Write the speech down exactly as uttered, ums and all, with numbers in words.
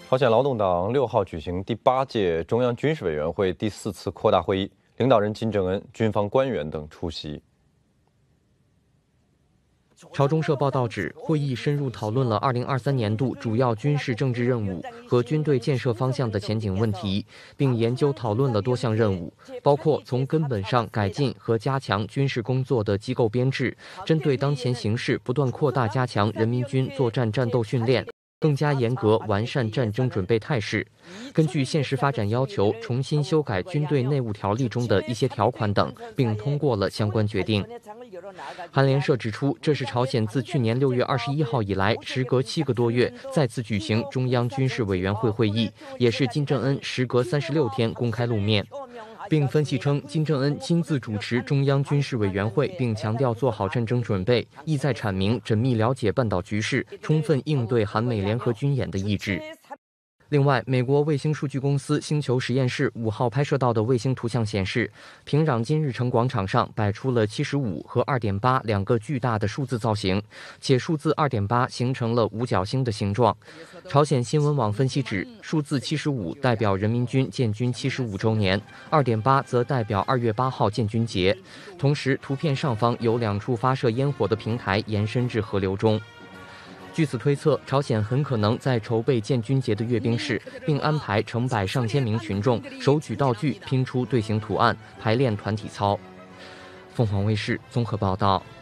朝鲜劳动党六号举行第八届中央军事委员会第四次扩大会议，领导人金正恩、军方官员等出席。 朝中社报道指，会议深入讨论了二零二三年度主要军事政治任务和军队建设方向的前景问题，并研究讨论了多项任务，包括从根本上改进和加强军事工作的机构编制，针对当前形势不断扩大加强人民军作战战斗训练，更加严格完善战争准备态势，根据现实发展要求重新修改军队内务条例中的一些条款等，并通过了相关决定。韩联社指出，这是朝鲜自去年六月二十一号以来，时隔七个多月再次举行中央军事委员会会议，也是金正恩时隔三十六天公开露面。并分析称，金正恩亲自主持中央军事委员会，并强调做好战争准备，意在阐明缜密了解半岛局势、充分应对韩美联合军演的意志。另外，美国卫星数据公司星球实验室五号拍摄到的卫星图像显示，平壤金日成广场上摆出了七十五和二点八两个巨大的数字造型，且数字二点八形成了五角星的形状。朝鲜新闻网分析指，数字七十五代表人民军建军七十五周年，二点八则代表二月八号建军节。同时，图片上方有两处发射烟火的平台延伸至河流中。据此推测，朝鲜很可能在筹备建军节的阅兵式，并安排成百上千名群众手举道具拼出队形图案，排练团体操。凤凰卫视综合报道。